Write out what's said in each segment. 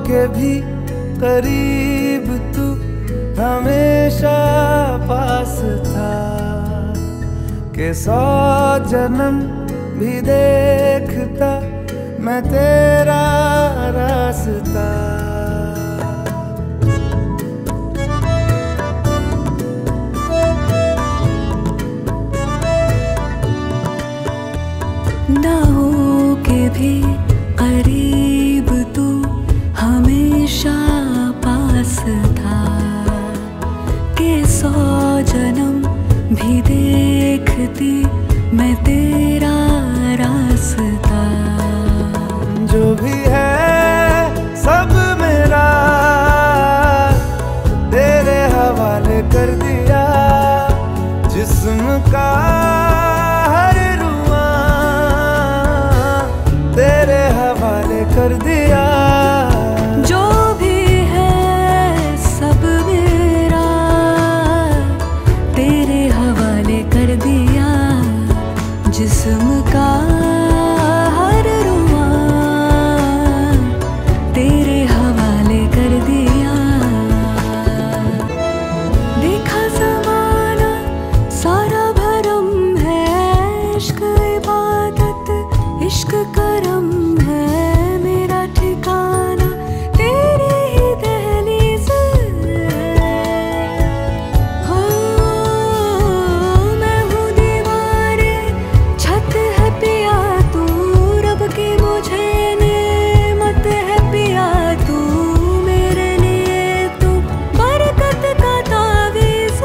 के भी करीब तू हमेशा पास था, कि 100 जन्म भी देखता मैं तेरा रास्ता। ना हो के भी करीब तू हमेशा पास था, कि 100 जन्म भी देखती मैं तेरा रास्ता। जो भी है सब मेरा तेरे हवाले कर दिया, जिस्म का हर रुआ तेरे हवाले कर दिया। जो भी है सब मेरा तेरे हवाले कर दिया, जिस्म का हर रुआ तेरे हवाले कर दिया। देखा ज़माना सारा भरम है, इश्क इबादत इश्क करम है, मेरा ठिकाना तेरी ही दहलीज़ हो। मैं हूँ दीवारे छत है पिया तू, रब की मुझे नेमत है पिया तू, मेरे लिए तू बरकत का तावीज़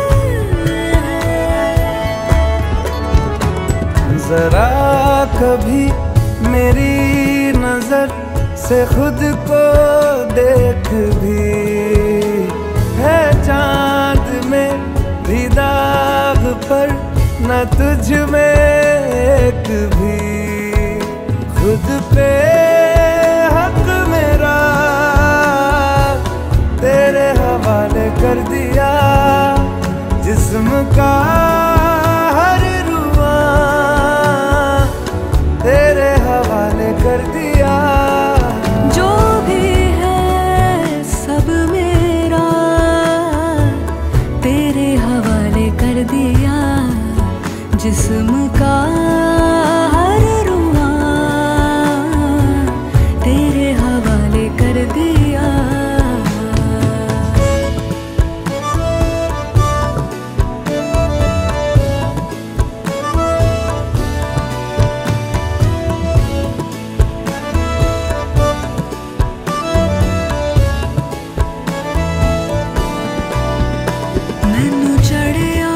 है। जरा कभी मेरी नजर से खुद को देख भी, है चांद में भी दाग पर न तुझ में एक भी। खुद पे हक मेरा तेरे हवाले कर दिया, जिस्म का हर रुआ तेरे हवाले कर दिया। जो भी है सब मेरा तेरे हवाले कर दिया, जिस्म का हर रुआ तेरे हवाले कर दिया। मैनू चढ़िया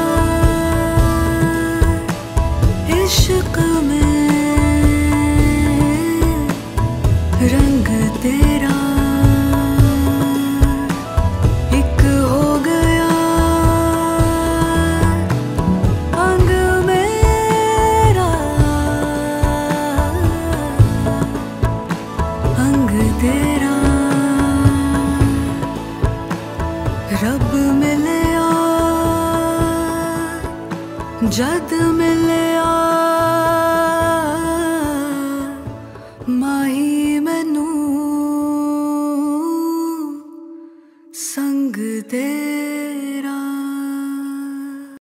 इश्क में रंग तेरा, एक हो गया अंग मेरा, अंग तेरा। रब मिलया जद मिले